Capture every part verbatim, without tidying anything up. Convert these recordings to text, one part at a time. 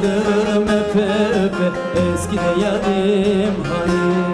sardım öpe öpe, eskide yarim hani.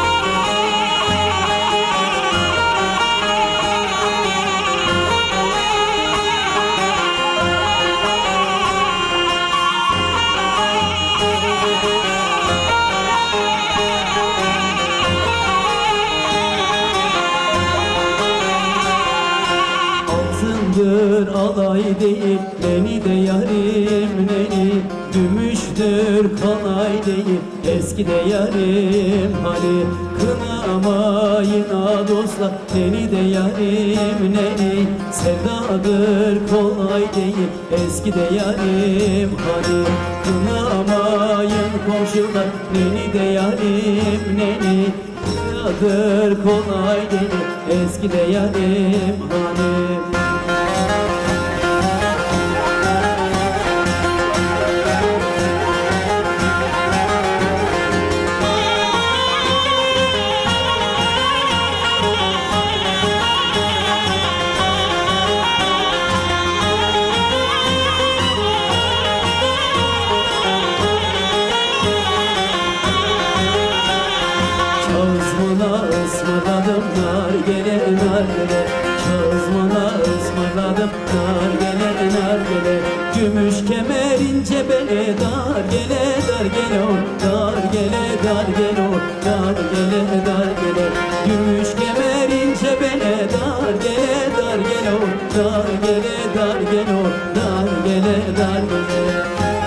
Alay değil neni de yarim neni, gümüştür kalay değil eskide yarim hani. Kınamayın ha dostlar neni de yarim neni, sevdadır kolay değil eskide yarim hani. Kınamayın komşular neni de yarim neni, sevdadır kolay değil eskide yarim hani. Ismarladım nargele nargele, Kazmana ısmarladım nargele nargele. Gümüş kemer ince bele, dar gele dar gele o, dar gele dar gele o, dar gele dar gele. Gümüş kemer ince bele, dar gele dar gele o, dar gele dar gele o, dar gele dar gele.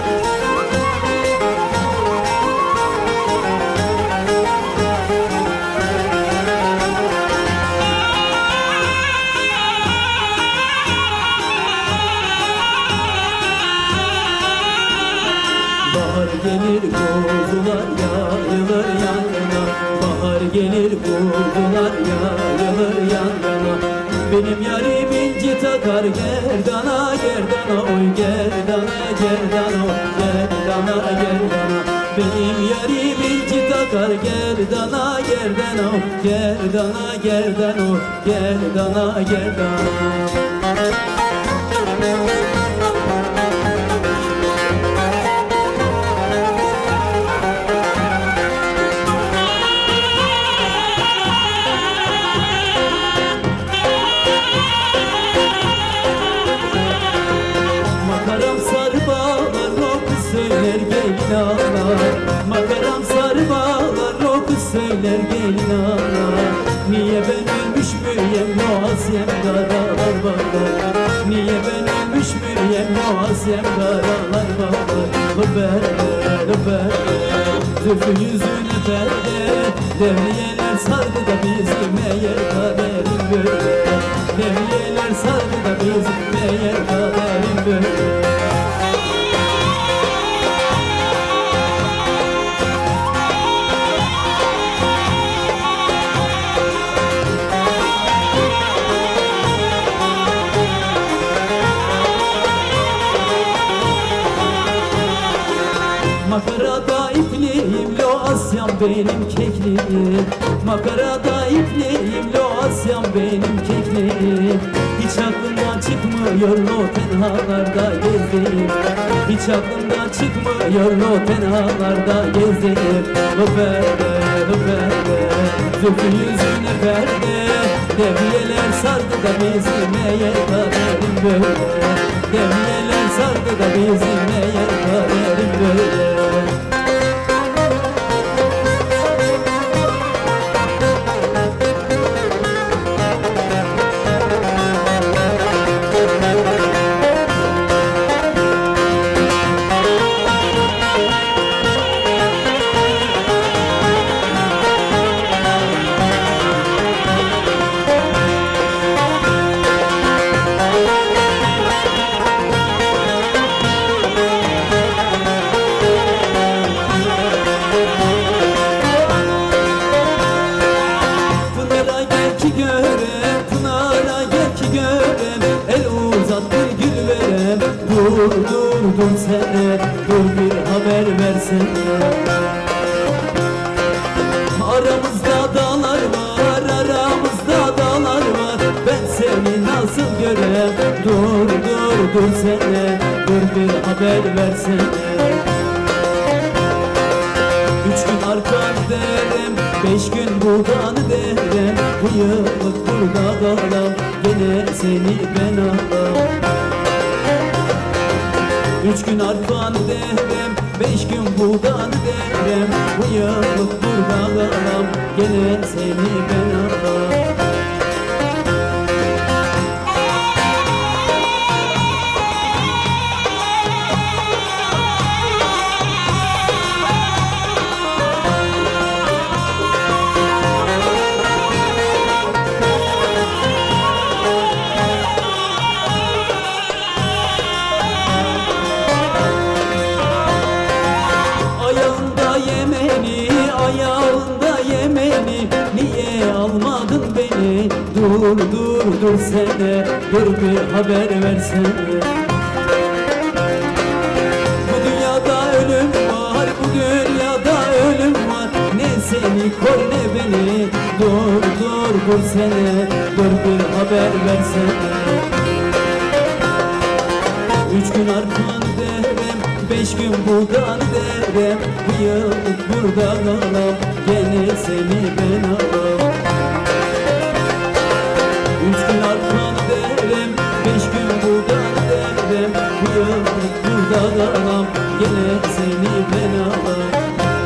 Bahar gelir kuzular yayılır yan yana, bahar gelir kuzular yayılır yan yana. Benim yarim inci takar gerdana gerdana, oy gerdana gerdana, oy gerdana gerdana. Benim yarim inci takar gerdana gerdana, oy gerdana gerdana, oy gerdana gerdana. Makaram sarı bağlar, o kız söyler gelin ağlar. Makaram sarı bağlar, o kız söyler gelin ağlar. Niye ben ölmüş müyem, noasiyem karalar bağlar. Niye ben ölmüş müyem, noasiyem karalar bağlar. Lüberde, lüberde, zülfü yüzüne perde. Devriyeler sardı da bizim meğer kaderim böyle. Devriyeler sardı da bizim meğer kaderim böyle. Makarada ipliğim, lo Asyam benim kekliğim. Makarada ipliğim, lo Asyam benim kekliğim. Hiç aklımdan çıkmıyor lo tenhalarda gezdiğim. Hiç aklımdan çıkmıyor lo tenhalarda gezdiğim. Lo perde, lo perde, zülfü yüzüne perde. Devriyeler sardı da bizim meğer kaderim böyle. Devriyeler sardı da bizim meğer kaderim böyle. Dur durdun sene, dur bir haber versene. Aramızda dağlar var, aramızda dağlar var. Ben seni nasıl görem? Dur dur dur sene, dur bir haber versene. Beş gün buradan derem, bu yıllık burada kalam, gene seni ben alam. Üç gün arkan derem, beş gün buradan derem, bu yıllık burada kalam, gene seni ben alam. Ayağında Yemeni, niye almadın beni? Dur dur dur sene, dur bir haber versene. Bu dünyada ölüm var, bu dünyada ölüm var. Ne seni kor ne beni. Dur dur dur sene, dur bir haber versene. Üç gün arkan derem, beş gün buradan derem, bu yıllık burada kalam, gene seni ben alam. Üç gün arkan derem, beş gün buradan derem, bu yıllık burada kalam, gene seni ben alam.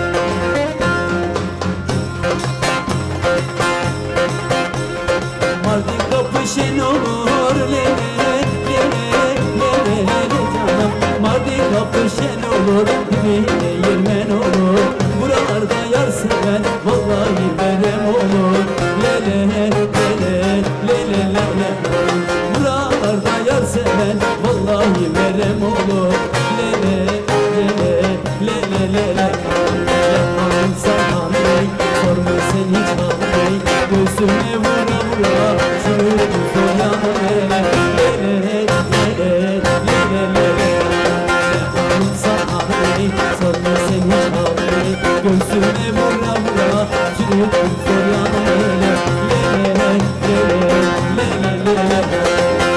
Mardin kapı şen olur, lele lele lele lele canım. Mardin kapı şen olur, dibine yermen olur. Buralarda yar seven, vallahi verem olur. Lele lele lele lele. Buralarda yar seven, vallahi verem olur. Lele lele lele lele. Yapmadım sana bey, sorma sen hiç ağabey. Göğsüme vura vura, sürürdüm soyanı lele. Lele lele lele lele. Yapmadım sana bey, sorma sen hiç ağabey. Göğsüme vura vura, sürürdüm soyanı lele. Lele lele lele lele.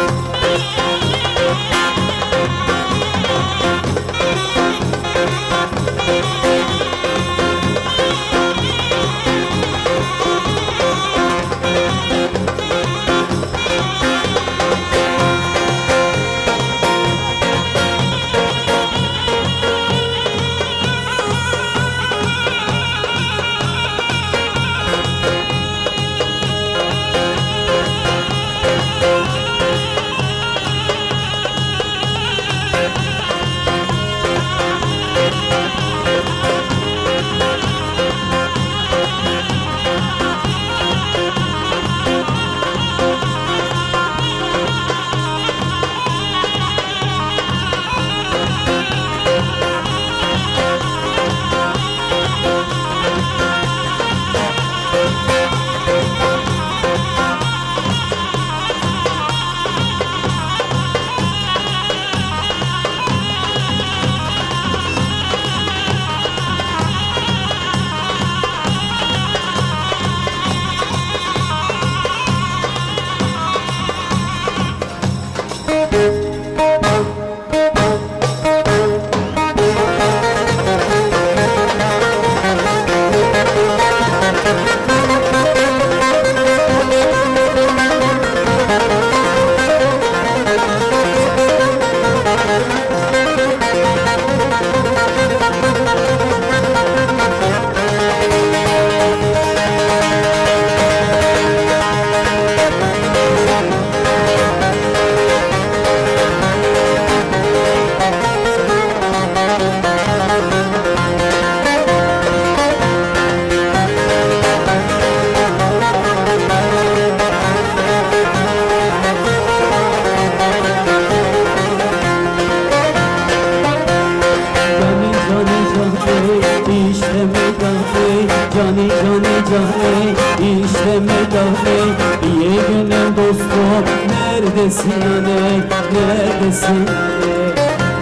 Cani cani cani işte medani. İyi günün dostum neredesin aney, neredesin aney?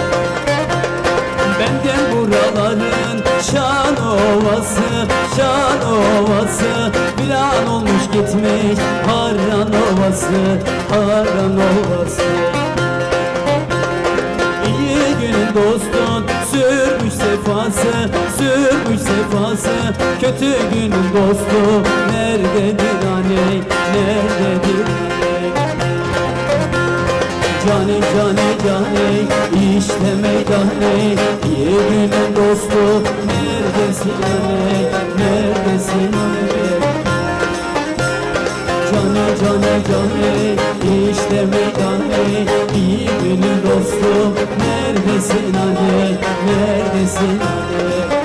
Benden buraların şan ovası, şan ovası. Bir an olmuş gitmiş Harran ovası, Harran ovası. İyi günün dostun sürmüş cefası, sürmüş sefası, kötü günün dostu nerededir aney, nerededir aney? Cane cane cane işte meydaney, iyi günün dostu neredesin aney, neredesin aney? Cane cane cane işte meydaney, iyi günün dostu neredesin aney, neredesin aney?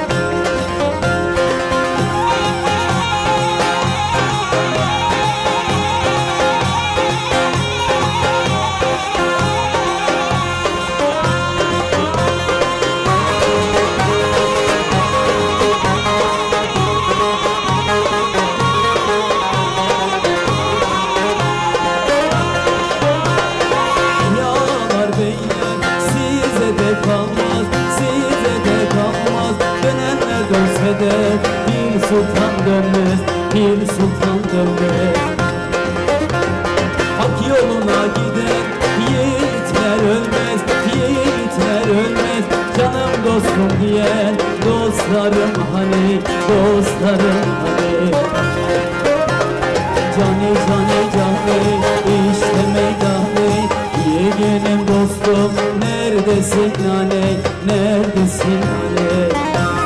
Bir sultan dönmez, bir sultan dönmez. Hak yoluna giden yiğitler ölmez, yiğitler ölmez. Canım dostum diyen dostlarım hani, dostlarım hani. Cane cane cane işte meydaney, iyi günüm dostum neredesin aney, neredesin aney?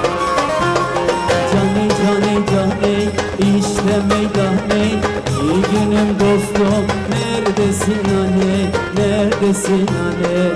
İşte meydaney, iyi günüm dostum neredesin aney, neredesin aney?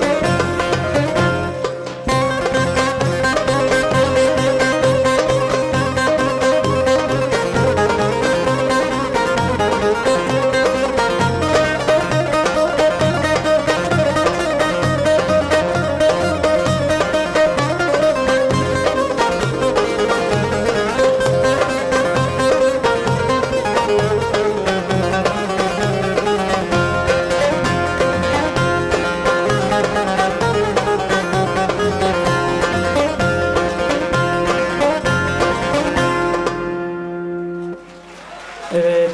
Evet.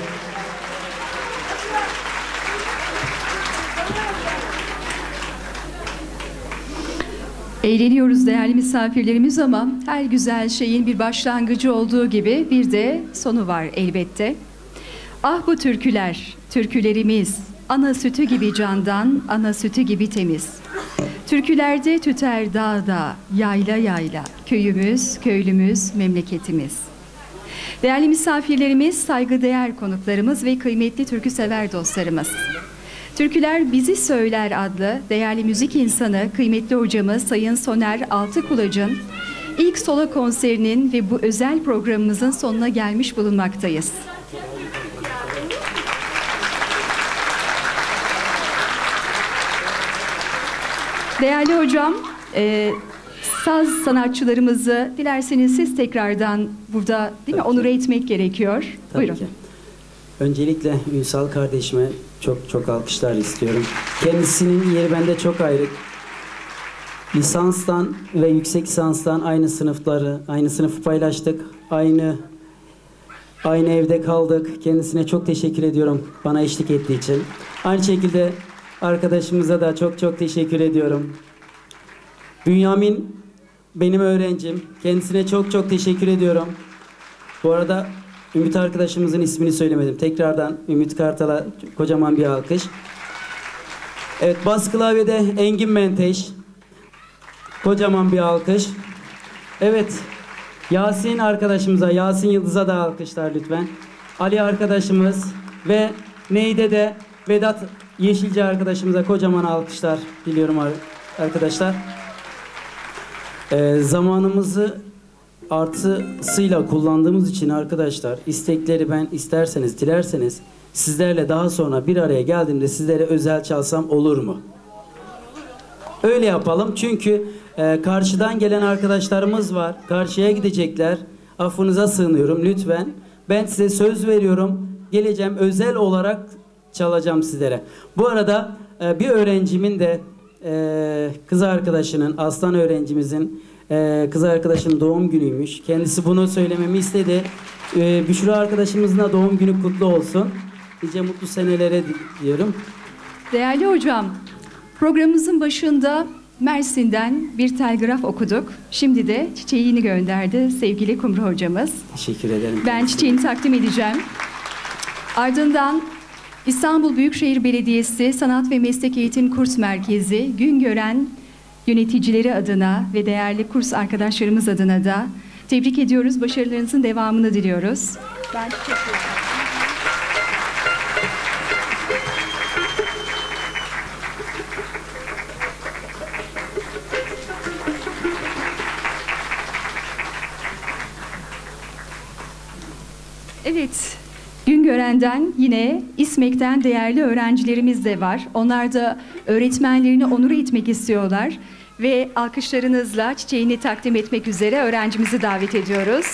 Eğleniyoruz değerli misafirlerimiz ama her güzel şeyin bir başlangıcı olduğu gibi bir de sonu var elbette. Ah bu türküler, türkülerimiz, ana sütü gibi candan, ana sütü gibi temiz. Türkülerde tüter dağda, yayla yayla, köyümüz, köylümüz, memleketimiz. Değerli misafirlerimiz, saygıdeğer konuklarımız ve kıymetli türkü sever dostlarımız. Türküler Bizi Söyler adlı değerli müzik insanı, kıymetli hocamız Sayın Soner Altıkulac'ın ilk solo konserinin ve bu özel programımızın sonuna gelmiş bulunmaktayız. Değerli hocam, e, saz sanatçılarımızı dilerseniz siz tekrardan burada değil mi, onur etmek gerekiyor. Tabii Buyurun. ki. Öncelikle Ünsal kardeşime çok çok alkışlar istiyorum. Kendisinin yeri bende çok ayrı. Lisanstan ve yüksek lisanstan aynı sınıfları, aynı sınıfı paylaştık. Aynı aynı evde kaldık. Kendisine çok teşekkür ediyorum bana eşlik ettiği için. Aynı şekilde arkadaşımıza da çok çok teşekkür ediyorum. Bünyamin benim öğrencim. Kendisine çok çok teşekkür ediyorum. Bu arada Ümit arkadaşımızın ismini söylemedim. Tekrardan Ümit Kartal'a kocaman bir alkış. Evet, bas klavyede Engin Menteş. Kocaman bir alkış. Evet, Yasin arkadaşımıza, Yasin Yıldız'a da alkışlar lütfen. Ali arkadaşımız ve Neyde de Vedat Yeşilci arkadaşımıza kocaman alkışlar diliyorum arkadaşlar. Ee, zamanımızı artısıyla kullandığımız için arkadaşlar, istekleri ben isterseniz, dilerseniz sizlerle daha sonra bir araya geldiğimde sizlere özel çalsam olur mu? Öyle yapalım çünkü e, karşıdan gelen arkadaşlarımız var. Karşıya gidecekler. Affınıza sığınıyorum lütfen. Ben size söz veriyorum. Geleceğim, özel olarak çalacağım sizlere. Bu arada e, bir öğrencimin de e, kız arkadaşının, Aslan öğrencimizin e, kız arkadaşının doğum günüymüş. Kendisi bunu söylememi istedi. E, Büşra arkadaşımızın da doğum günü kutlu olsun. Nice mutlu senelere diyorum. Değerli hocam, programımızın başında Mersin'den bir telgraf okuduk. Şimdi de çiçeğini gönderdi sevgili Kumru hocamız. Teşekkür ederim. Ben çiçeğini takdim edeceğim. Ardından İstanbul Büyükşehir Belediyesi Sanat ve Meslek Eğitim Kurs Merkezi Güngören yöneticileri adına ve değerli kurs arkadaşlarımız adına da tebrik ediyoruz. Başarılarınızın devamını diliyoruz. Ben teşekkür ederim. Evet, Güngören'den yine İSMEK'ten değerli öğrencilerimiz de var. Onlar da öğretmenlerini onur etmek istiyorlar ve alkışlarınızla çiçeğini takdim etmek üzere öğrencimizi davet ediyoruz.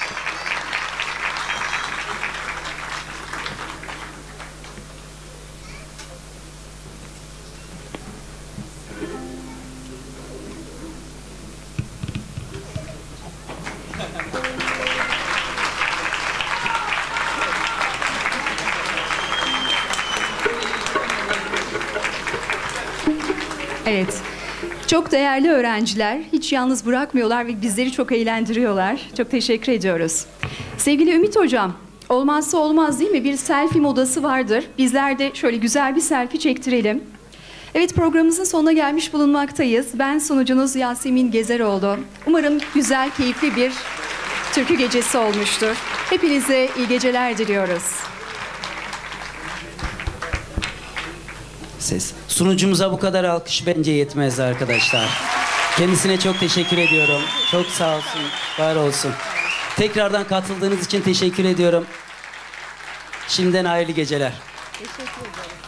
Evet, çok değerli öğrenciler, hiç yalnız bırakmıyorlar ve bizleri çok eğlendiriyorlar. Çok teşekkür ediyoruz. Sevgili Ümit Hocam, olmazsa olmaz değil mi? Bir selfie modası vardır. Bizler de şöyle güzel bir selfie çektirelim. Evet, programımızın sonuna gelmiş bulunmaktayız. Ben sunucunuz Yasemin Gezeroğlu. Umarım güzel, keyifli bir türkü gecesi olmuştur. Hepinize iyi geceler diliyoruz. Ses. Sunucumuza bu kadar alkış bence yetmez arkadaşlar. Kendisine çok teşekkür ediyorum. Çok sağ olsun, var olsun. Tekrardan katıldığınız için teşekkür ediyorum. Şimdiden hayırlı geceler. Teşekkür ederim.